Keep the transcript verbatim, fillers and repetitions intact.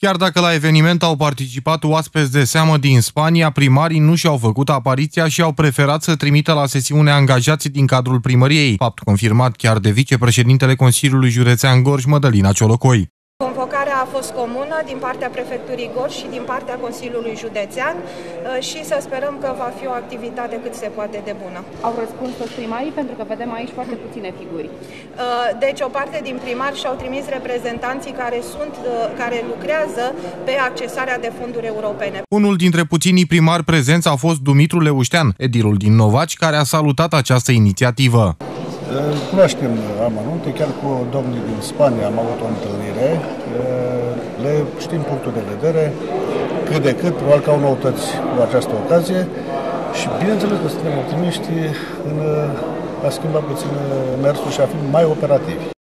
Chiar dacă la eveniment au participat oaspeți de seamă din Spania, primarii nu și-au făcut apariția și au preferat să trimită la sesiune angajații din cadrul primăriei, fapt confirmat chiar de vicepreședintele Consiliului Județean Gorj, Mădălina Ciolocoi. Convocarea a fost comună din partea Prefecturii Gorj și din partea Consiliului Județean și să sperăm că va fi o activitate cât se poate de bună. Au răspuns toți primarii, pentru că vedem aici foarte puține figuri. Deci o parte din primari și-au trimis reprezentanții care, sunt, care lucrează pe accesarea de fonduri europene. Unul dintre puținii primari prezenți a fost Dumitru Leuștean, edilul din Novaci, care a salutat această inițiativă. Cunoaștem amănunte, chiar cu domnii din Spania am avut o întâlnire, le știm punctul de vedere, cât de cât, probabil că au noutăți cu această ocazie și bineînțeles că suntem optimiști în a schimba puțin mersul și a fi mai operativi.